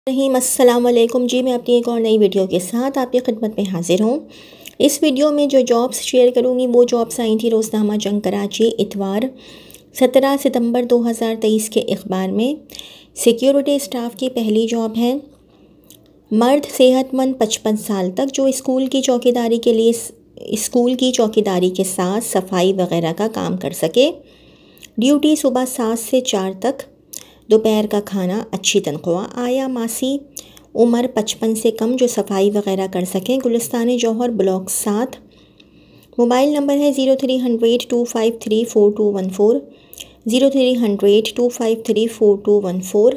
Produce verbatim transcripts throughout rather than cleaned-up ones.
रहीम अस्सलाम वालेकुम जी। मैं अपनी एक और नई वीडियो के साथ आपकी खिदमत में हाजिर हूँ। इस वीडियो में जो जॉब्स शेयर करूँगी वो जॉब्स आई थी रोज़नामा जंग कराची इतवार सत्रह सितंबर दो हज़ार तेईस के अखबार में। सिक्योरिटी स्टाफ की पहली जॉब है। मर्द सेहतमंद पचपन साल तक जो स्कूल की चौकीदारी के लिए स्कूल की चौकीदारी के साथ सफाई वगैरह का काम कर सके। ड्यूटी सुबह सात से चार तक। दोपहर का खाना, अच्छी तनख्वाह। आया मासी, उम्र पचपन से कम जो सफाई वगैरह कर सकें। गुलिस्तान जौहर ब्लॉक सात। मोबाइल नंबर है zero three hundred two five three four two one four zero three hundred two five three four two one four.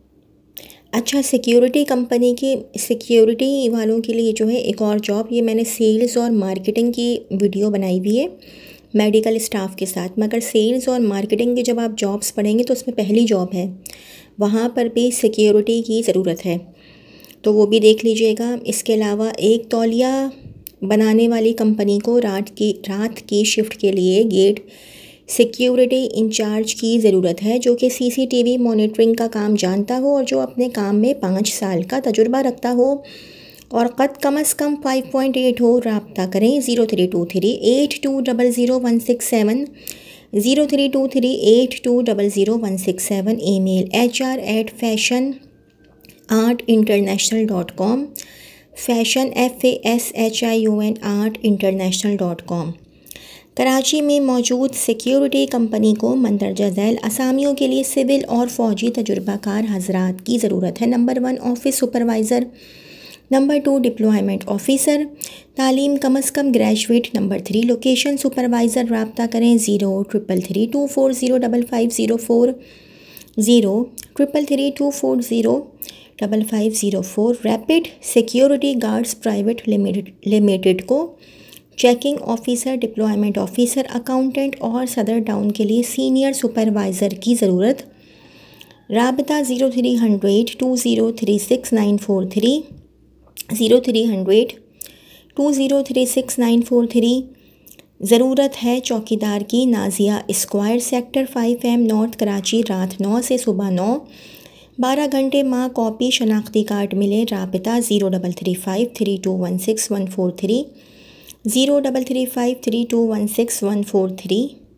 अच्छा, सिक्योरिटी कंपनी की सिक्योरिटी वालों के लिए जो है एक और जॉब, ये मैंने सेल्स और मार्केटिंग की वीडियो बनाई हुई है मेडिकल स्टाफ के साथ। मगर सेल्स और मार्केटिंग की जब आप जॉब्स पढ़ेंगे तो उसमें पहली जॉब है, वहाँ पर भी सिक्योरिटी की ज़रूरत है, तो वो भी देख लीजिएगा। इसके अलावा एक तौलिया बनाने वाली कंपनी को रात की रात की शिफ्ट के लिए गेट सिक्योरिटी इंचार्ज की ज़रूरत है, जो कि सीसीटीवी मॉनिटरिंग का काम जानता हो और जो अपने काम में पाँच साल का तजुर्बा रखता हो और क़द कम अज़ कम फाइव पॉइंट एट हो। रब्ता करें zero three two three eight two double zero one six seven zero three two three eight two double zero one six seven. Email H R at fashion art international dot com fashion F A S H I U N art international dot com. Karachi में मौजूद security company को मंदरजा झैल असामियों के लिए civil और फ़ौजी तजुर्बाकार हजरात की ज़रूरत है। Number one office supervisor, number two deployment officer, तालीम कम अज़ कम graduate. Number three location supervisor. रब्ता करें zero triple three two four zero double five zero four zero triple three two four zero double five zero four. Rapid security guards private limited limited को checking officer, deployment officer, accountant और Saddar town के लिए senior supervisor की ज़रूरत। राबता zero three hundred two zero three six nine four three zero three hundred two zero three six nine four three. ज़रूरत है चौकीदार की। Nazia square, sector five M north Karachi. रात नौ से सुबह नौ, बारह घंटे माँ कॉपी शनाख्ती कार्ड मिले। राबता zero double three five three two one six one four three zero double three five three two one six one four three.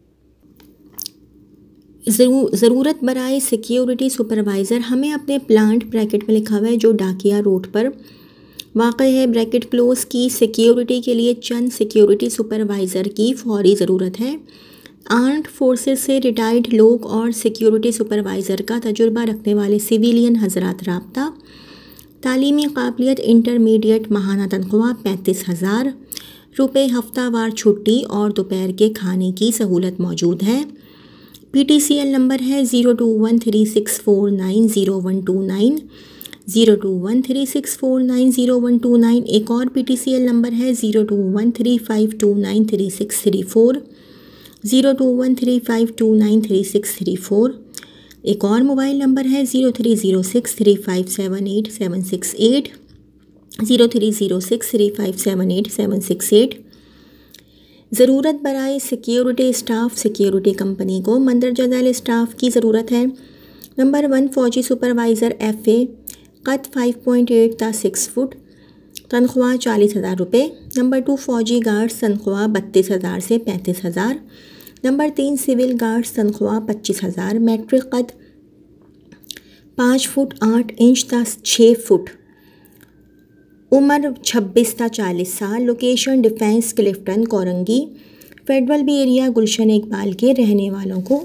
ज़रूरत बराए सिक्योरिटी सुपरवाइज़र। हमें अपने प्लांट ब्रैकेट में लिखा हुआ है जो डाकिया रोड पर वाक़ है, ब्रैकेट क्लोज की सिक्योरिटी के लिए चंद सिक्योरिटी सुपरवाइज़र की फौरी ज़रूरत है। आर्म्ड फोर्सेस से रिटायर्ड लोग और सिक्योरिटी सुपरवाइज़र का तजुर्बा रखने वाले सिविलियन हजरात। राब्ता तालीमी काबिलियत इंटरमीडिएट। माहाना तनख्वाह पैंतीस हज़ार रुपये। हफ्तावार छुट्टी और दोपहर के खाने की सहूलत मौजूद है। P T C L number है zero two one three six four nine zero one two nine zero two one three six four nine zero one two nine. एक और P T C L number है zero two one three five two nine three six three four zero two one three five two nine three six three four. एक और mobile number है zero three zero six three five seven eight seven six eight zero three zero six three five seven eight seven six eight. ज़रूरत बराए security staff. Security company को मंदरजा Zail staff की ज़रूरत है। Number one फ़ौजी supervisor F A, कद five point eight था six foot, तनख्वाह चालीस हज़ार रुपये। नंबर टू फ़ौजी गार्ड्स, तनख्वाह बत्तीस हज़ार से पैंतीस हज़ार। नंबर तीन सिविल गार्ड्स, तनख्वाह पच्चीस हज़ार। मैट्रिक कद पाँच फुट आठ इंच था छः फुट। उम्र छब्बीस था चालीस साल। Location defence Clifton Korangi. Federal B area Gulshan Iqbal के रहने वालों को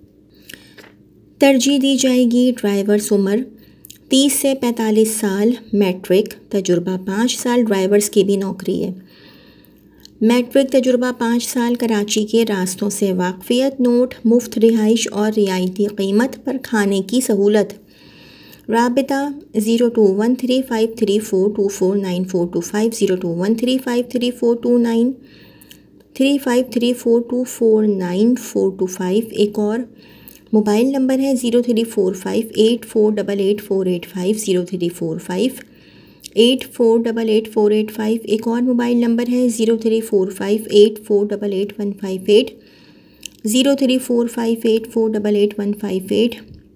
तरजीह दी जाएगी। ड्राइवर्स उम्र तीस से पैंतालीस साल। मैट्रिक तजुर्बा पाँच साल। ड्राइवर्स की भी नौकरी है। मैट्रिक तजुर्बा पाँच साल। कराची के रास्तों से वाकफियत। नोट मुफ्त रिहाइश और रियायती कीमत पर खाने की सहूलत। राबिता zero two one three five three four two four nine four two five zero two one three five three four two nine three five three four two four nine four two five. एक और mobile number है zero three four five eight four double eight four eight five zero three four five eight four double eight four eight five. एक और mobile number है zero three four five eight four double eight one five eight zero three four five eight four double eight one five eight.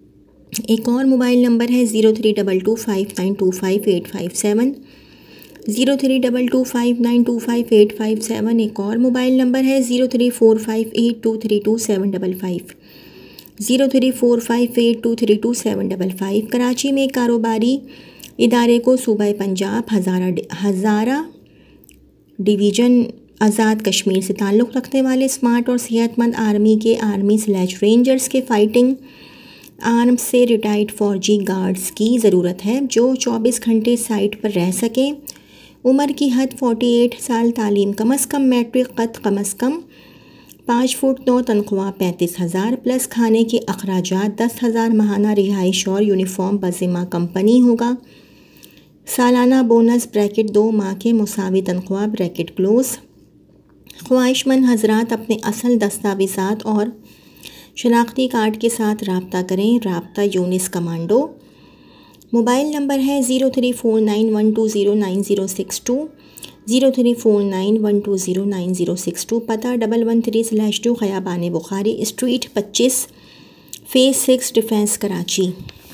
एक और mobile number है zero three double two five nine two five eight five seven, zero three double two five nine two five eight five seven. एक और mobile number है zero three four five eight two three two seven double five, zero three four five eight two three two seven double five. Karachi में कारोबारी इदारे को सूबा Punjab Hazara Hazara division Azad Kashmir से ताल्लुक़ रखने वाले स्मार्ट और सेहतमंद आर्मी के आर्मी स्लैश रेंजर्स के फाइटिंग आर्म्स से रिटायर्ड फौजी गार्ड्स की ज़रूरत है जो चौबीस घंटे साइट पर रह सकें। उम्र की हद अड़तालीस साल, तालीम कम अज़ कम मैट्रिक, कद कम अज़ कम पाँच फुट नौ, तनख्वाह पैंतीस हज़ार प्लस खाने के अखराजात दस हज़ार, माहाना रिहाइश और यूनिफॉर्म बज़िम्मा कंपनी होगा। सालाना बोनस ब्रैकेट दो माह के मुसावी तनख्वाह ब्रैकेट क्लोज़। ख्वाहिशमंद हजरात अपने असल दस्तावेज़ात और शनाख्ती कार्ड के साथ रब्ता करें। रब्ता यूनिस कमांडो। मोबाइल नंबर है zero three four nine one two zero nine zero six two, zero three four nine one two zero nine zero six two. पता double one three slash two Khayaban Bukhari street पच्चीस phase six defence Karachi.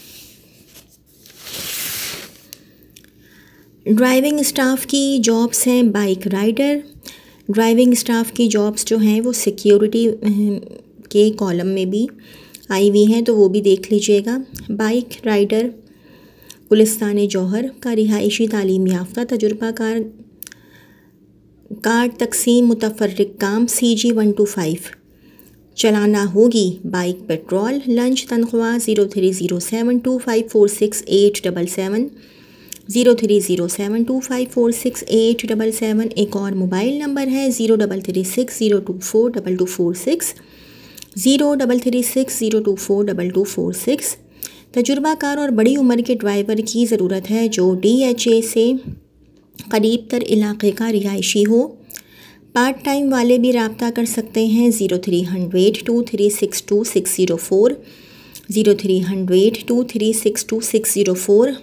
Driving staff की jobs हैं bike rider. Driving staff की jobs जो हैं वो security के column में भी आई हुई हैं, तो वो भी देख लीजिएगा। बाइक राइडर गुलिस्तान जौहर का रिहायशी तालीम याफ्ता तजुर्बाकार, कार्ड तकसीम मुतफर्रिक काम C G one two five. चलाना होगी बाइक पेट्रोल। लंच तनख्वाह zero three zero seven two five four six eight double seven, zero three zero seven two five four six eight double seven. एक और mobile number है zero double three six zero two four double two four six, zero double three six zero two four double two four six. तजुर्बाकार और बड़ी उम्र के driver की ज़रूरत है जो डी एच ए से करीब तर इलाके का रिहायशी हो। पार्ट टाइम वाले भी रब्ता कर सकते हैं। Zero three hundred two three six two six zero four, zero three hundred two three six two six zero four.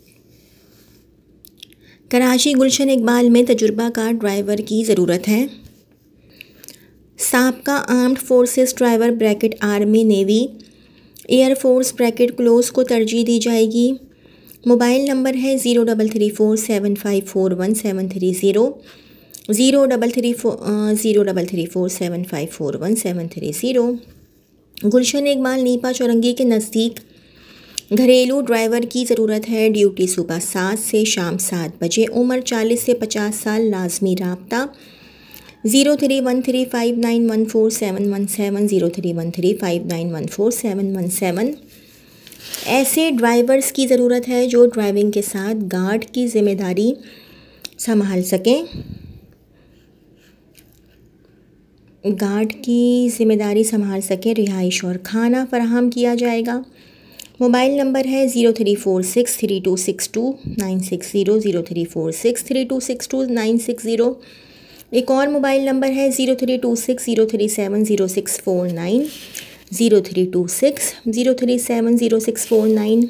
Karachi Gulshan Iqbal में तजुर्बाकार ड्राइवर की ज़रूरत है। साबका armed forces driver bracket army navy air force bracket close को तरजीह दी जाएगी। मोबाइल नंबर है zero double three four seven five four one seven three zero, zero double three four zero double three four seven five four one seven three zero. Gulshan Iqbal Nipa Chowrangi के नज़दीक घरेलू driver की ज़रूरत है। ड्यूटी सुबह सात से शाम सात बजे। उम्र चालीस से पचास साल। लाजमी रब्ता zero three one three five nine one four seven one seven, zero three one three five nine one four seven one seven. ऐसे ड्राइवर्स की ज़रूरत है जो ड्राइविंग के साथ गार्ड की ज़िम्मेदारी संभाल सकें। गार्ड की ज़िम्मेदारी संभाल सकें। रिहाइश और खाना फराहम किया जाएगा। मोबाइल नंबर है zero three four six three two six two nine six zero, zero three four six three two six two nine six zero. एक और मोबाइल नंबर है zero three two six zero three seven zero six four nine, zero three two six zero three seven zero six four nine.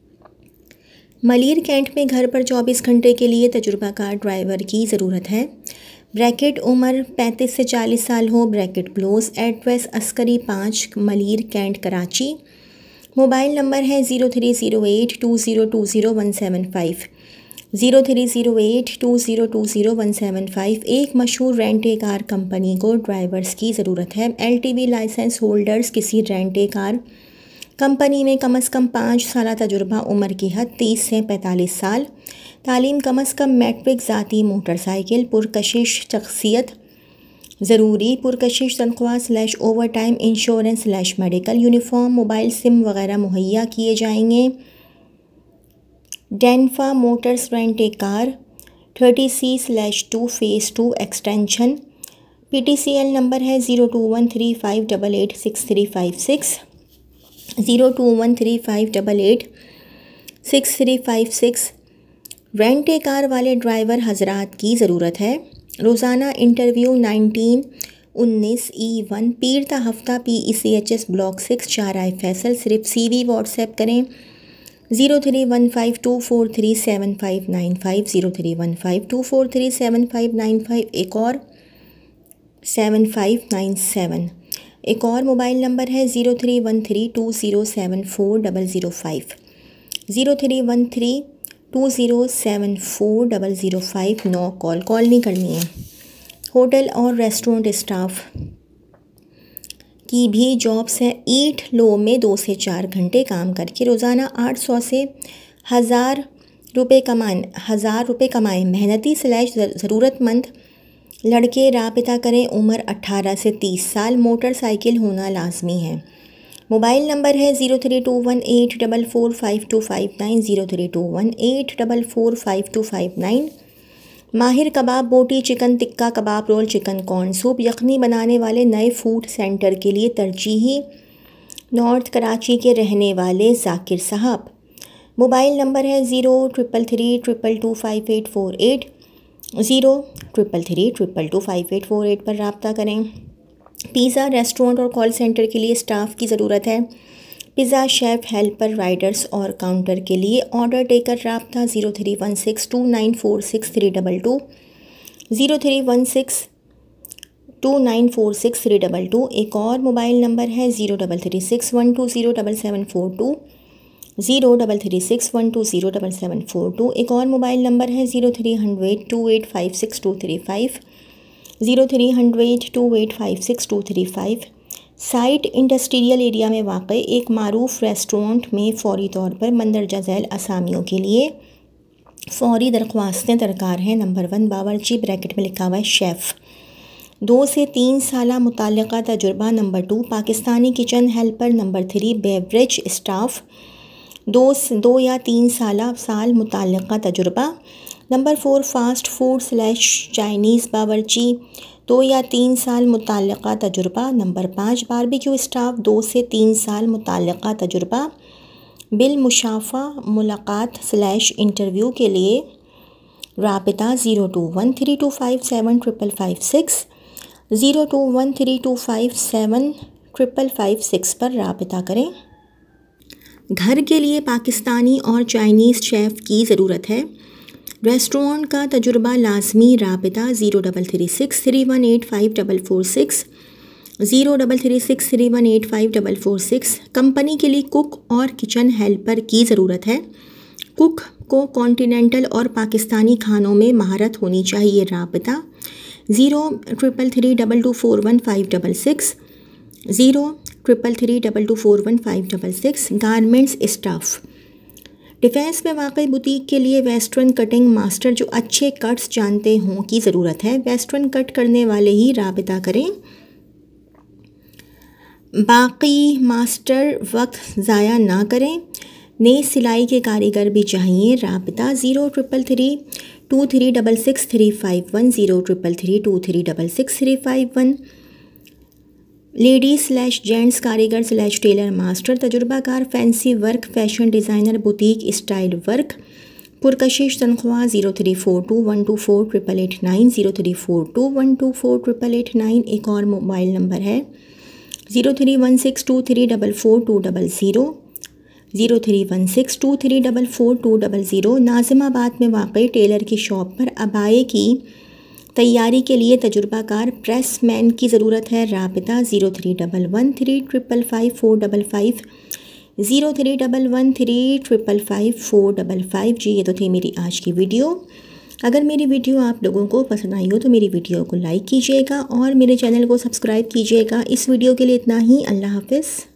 Malir cantt में घर पर चौबीस घंटे के लिए तजुर्बाकार ड्राइवर की ज़रूरत है। ब्रैकेट उम्र पैंतीस से चालीस साल हो। Bracket close. एड्रेस अस्करी पाँच Malir cantt Karachi. Mobile number है zero three zero eight two zero two zero one seven five, zero three zero eight two zero two zero one seven five. एक मशहूर रेंट ए कार कंपनी को drivers की ज़रूरत है। L T V license holders किसी rent a car company में कम अज़ कम पाँच साल तजुर्बा। उम्र की हद तीस से पैंतालीस साल। तालीम कम अज़ कम मैट्रिक। ज़ाती मोटरसाइकिल। पुरकशिश शख्सियत ज़रूरी। पुरकशिश तनख्वाह slash over time insurance slash medical. Uniform mobile sim वगैरह मुहैया किए जाएंगे। डेनफा motors rent a car thirty C slash two phase two extension. P T C L number है zero two one three five double eight six three five six, zero two one three five double eight six three five six. Rent a car वाले driver हजरात की ज़रूरत है। रोज़ाना interview nineteen उन्नीस ई one पीरता हफ्ता P E C H S block six चार आई फैसल। सिर्फ सी वी व्हाट्सएप करें। Zero three one five two four three seven five nine five, zero three one five two four three seven five nine five. एक और seven five nine seven. एक और mobile number है zero three one three two zero seven four double zero five, zero three one three two zero seven four double zero five. No call call नहीं करनी है। Hotel और restaurant staff की भी jobs है। ईट लो में दो से चार घंटे काम करके रोज़ाना आठ सौ से हज़ार रुपये कमाएं हज़ार रुपये कमाएं मेहनती स्लैश ज़रूरतमंद लड़के राबिता करें। उम्र अट्ठारह से तीस साल। मोटरसाइकिल होना लाजमी है। मोबाइल नंबर है zero three two one eight double four five two five nine, zero three two one eight double four five two five nine. माहिर kebab, boti, chicken tikka, kebab roll, chicken corn soup, यखनी बनाने वाले नए फूड सेंटर के लिए तरजीही north Karachi के रहने वाले जाकिर साहब। मोबाइल नंबर है zero triple three triple two five eight four eight, zero triple three triple two five eight four eight पर रब्ता करें। पिज़्ज़ा रेस्टोरेंट और कॉल सेंटर के लिए स्टाफ की ज़रूरत है। पिज़्ज़ा शेफ़, हेल्पर, राइडर्स और काउंटर के लिए ऑर्डर टेकर रब्ता zero three one six two nine four six three double two, zero three one six two nine four six three double two. एक और मोबाइल नंबर है zero double three six one two zero double seven four two, zero double three six one two zero double seven four two. एक और mobile number है zero three hundred two eight five six two three five, zero three hundred two eight five six two three five. Site industrial area में वाक़ एक मारूफ restaurant में फ़ौरी तौर पर मंदरजा झैल असामियों के लिए फ़ौरी दरख्वास्तें दरकार हैं। नंबर वन, बावर्ची, ब्रैकेट में लिखा हुआ है शेफ़, दो से तीन साल मुतल्लिका तजुर्बा। Number two, Pakistani kitchen helper. Number three, beverage staff, दो दो या तीन साल साल मुतल्लिका तजुर्बा। Number four, fast food slash Chinese बावर्ची, दो या तीन साल मुतल्लिका तजुर्बा। नंबर पाँच, बारबेक्यू स्टाफ, दो से तीन साल मुतल्लिका तजुर्बा। बिल मुशाफा मुलाकात स्लैश इंटरव्यू के लिए राबिता zero two one three two five seven triple five six, zero two one three two five seven triple five six पर राबिता करें। घर के लिए पाकिस्तानी और चाइनीज़ शेफ़ की ज़रूरत है। रेस्टोरेंट का तजुर्बा लाजमी। राबिता zero double three six three one eight five double four six, zero double three six three one eight five double four six. Company के लिए कुक और किचन हेल्पर की ज़रूरत है। कुक को कॉन्टिनेंटल और पाकिस्तानी खानों में महारत होनी चाहिए। राबिता zero triple three double two four one five double six, zero triple three double two four one five double six. Garments staff, defence में वाक़ई बुटीक के लिए वेस्टर्न कटिंग मास्टर जो अच्छे कट्स जानते हों की ज़रूरत है। वेस्टर्न कट करने वाले ही राबिता करें। बाकी मास्टर वक्त ज़ाया ना करें। नई सिलाई के कारीगर भी चाहिए। राबिता zero triple three two three double six three five one, zero triple three two three double six three five one. Ladies slash gents कारीगर स्लैश टेलर मास्टर, तजुर्बाकार, fancy work, fashion designer, boutique style work. पुरकशिश तनख्वाह zero three four two one two four triple eight nine, zero three four two one two four triple eight nine. एक और mobile number है zero three one six two three double four two double zero, zero three one six two three double four two double zero. Nazimabad में वाक़ Taylor की shop पर अबाए की तैयारी के लिए तजुर्बाकार प्रेस मैन की ज़रूरत है। राबिता zero three double one three triple five four double five, zero three double one three triple five four double five. जी, ये तो थी मेरी आज की वीडियो। अगर मेरी वीडियो आप लोगों को पसंद आई हो तो मेरी वीडियो को लाइक कीजिएगा और मेरे चैनल को सब्सक्राइब कीजिएगा। इस वीडियो के लिए इतना ही। अल्लाह हाफ़िज़।